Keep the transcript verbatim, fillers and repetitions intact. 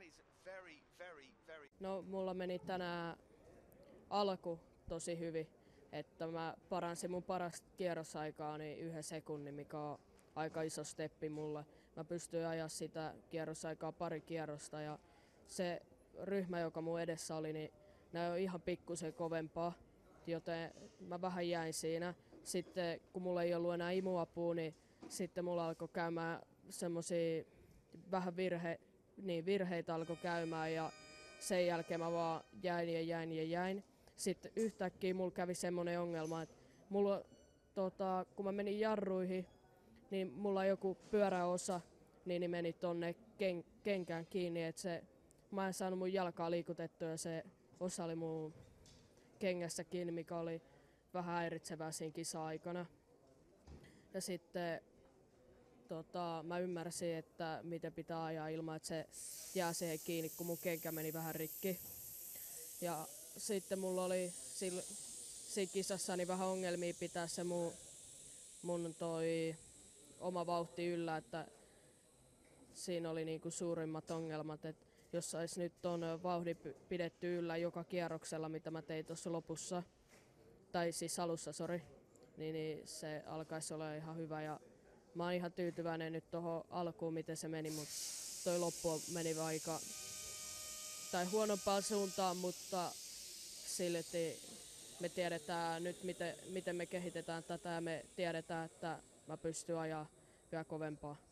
No mulla meni tänään alku tosi hyvin, että mä paransin mun parasta kierrosaikaani yhden sekunnin, mikä on aika iso steppi mulle. Mä pystyin ajaa sitä kierrosaikaa pari kierrosta ja se ryhmä, joka mun edessä oli, niin näin on ihan pikkusen kovempaa, joten mä vähän jäin siinä. Sitten kun mulla ei ollut enää imuapua, niin sitten mulla alkoi käymään semmosia vähän virhe, niin virheitä alkoi käymään ja sen jälkeen mä vaan jäin ja jäin ja jäin. Sitten yhtäkkiä mulla kävi semmonen ongelma, että mulla, tota, kun mä menin jarruihin, niin mulla joku pyöräosa niin, niin meni tonne ken, kenkään kiinni, että se, mä en saanut mun jalkaa liikutettua ja se osa oli mun kengässä kiinni, mikä oli vähän häiritsevää siinä kisa-aikana. Ja sitten tota, mä ymmärsin, että miten pitää ajaa ilman, että se jää siihen kiinni, kun mun kenkä meni vähän rikki. Ja sitten mulla oli sillä, siinä kisassani vähän ongelmia pitää se mun, mun toi oma vauhti yllä, että siinä oli niinku suurimmat ongelmat, että jos sais nyt ton vauhdin pidetty yllä joka kierroksella, mitä mä tein tuossa lopussa, tai siis alussa, sori, niin, niin se alkaisi olla ihan hyvä. Ja mä oon ihan tyytyväinen nyt tuohon alkuun, miten se meni, mutta toi loppu meni aika tai huonompaan suuntaan, mutta silti me tiedetään nyt, miten, miten me kehitetään tätä ja me tiedetään, että mä pystyn ajaa vielä kovempaa.